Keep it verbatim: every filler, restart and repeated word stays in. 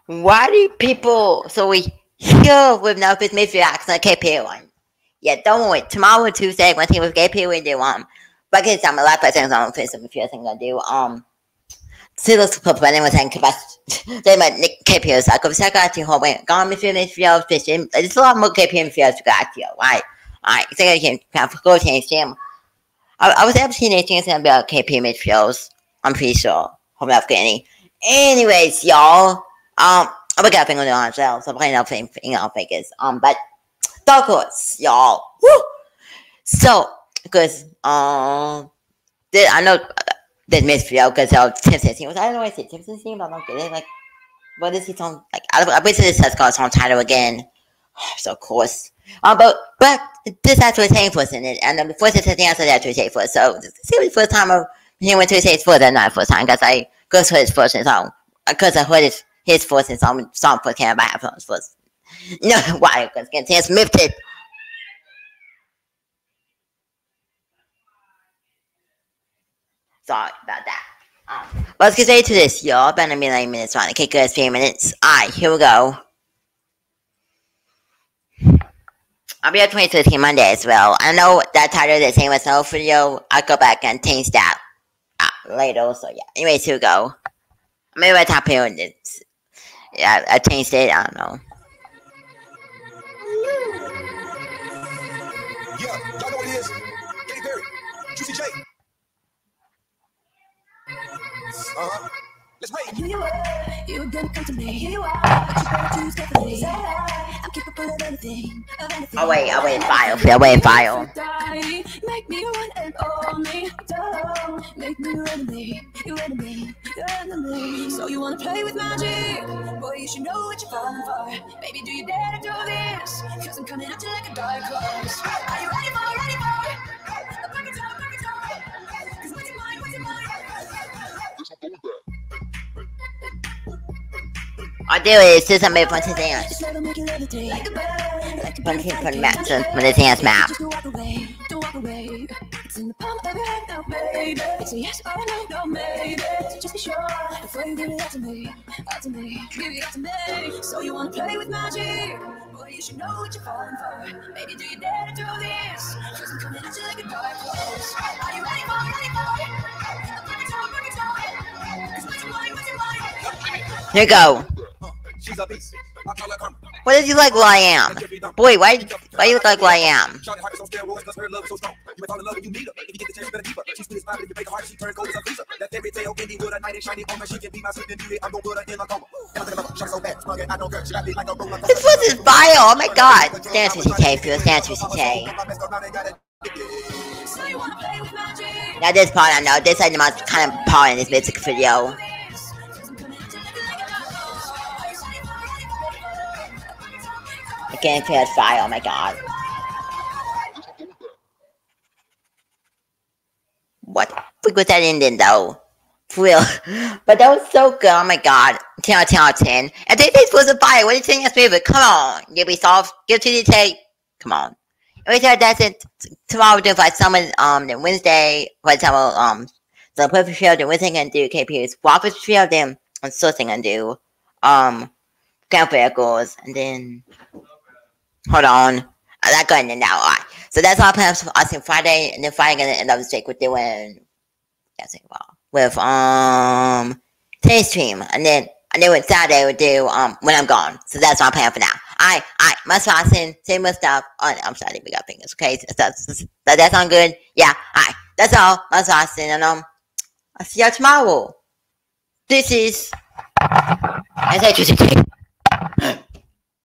Why do people so we here with no fit mystery acts on K P one? Yeah, don't worry. Tomorrow Tuesday, one thing with K P we do um because I'm a lot of things on Facebook if you're gonna do um still proponen was en kebas they might K P S I go saka to home gone if you feel fishing it's a lot more K P M feels to got you right I think I can have go change them I, I was able to see anything about K P midfields. I'm pretty sure. Hope not getting any. Anyways, y'all. Um, I'm gonna thing on the ourselves. I'm playing out thing in our figures. Um, but Dark Horse, y'all. Woo! So, because um, the, I know that midfield because of Timpson team. I don't know why I said Timpson team. I don't get it. Like, what is he on? Like, I, I bet this has got its own title again. So of course. Um, but but this actually saying for us in it, and the first thing else actually say for us. So this is the first time he went to say it's for the not first time because I go to his first song because I heard his his first song song for Canada by first. No, why? Because Ken Smith did. Sorry about that. Um, but let's get straight to this, y'all. About a million minutes on. Okay, good. Three minutes. Alright, here we go. I'll be at twenty thirteen Monday as well. I know that title is the same as no video. I'll go back and change that uh, later. So yeah. Anyways, here we go. Maybe my top here. It's, yeah, I changed it. I don't know. Yeah, y'all know what it is. Katy Perry, Juicy J. Uh-huh. Let's wait. Here you are, you were gonna come to me. Here you are, but you better choose carefully. I'm capable of anything, of anything. I'll wait, I'll wait file. I'll wait file. Make me your one and only. Don't make me your enemy, your enemy, your enemy. So you wanna play with magic? Boy, you should know what you're falling for. Baby, do you dare to do this? Cause I'm coming at you like a dark horse. Are you ready for it? Ready for it? A perfect time, perfect time. Cause what's in mind, what's in mind? I do is just a move on to dance. Like a bunch of different maps when the dance map. It's in the palm of your hand now, baby. It's a yes or a no, no, maybe. So just be sure before you give it out to me, out to me, give it out to me. So you wanna play with magic? Boy, you should know what you're falling for. Baby, do you dare to do this? Cause I'm coming at you like a dark horse. Are you ready for it? Ready for it? A perfect time, perfect time. Cause what's your mind, what's your mind? Here you go. What does he like who I am? Boy, why why you look like who I am? This was his bio, oh my god. Dance with C K, feels dance with C K. Now this part I know, this is the most kind of part in this music video. I can't feel fire, oh my god. What the was that ending though? For real. But that was so good, oh my god. ten out of ten out of ten. And they this was a fire. What are you saying that's favorite? Come on. Ubisoft, give to the tape. Come on. And we said that's it. Tomorrow we're doing for someone um then Wednesday, for example, um the perfect field, then Wednesday gonna do K P U's Waffle Field, then on Thursday gonna do um Camp Vehicles, and then hold on. I like going in now. Alright. So that's all plans for us on Friday, and then Friday gonna end up this week with doing yeah, well, with um today's stream, and then and then with Saturday we'll do um when I'm gone. So that's my plan for now. Alright, alright, much watching, same much stuff. Oh, I'm sorry, we got fingers, okay? So that's does that sound good? Yeah, alright. That's all. Much watching, and um I'll see y'all tomorrow. This is S H U C K.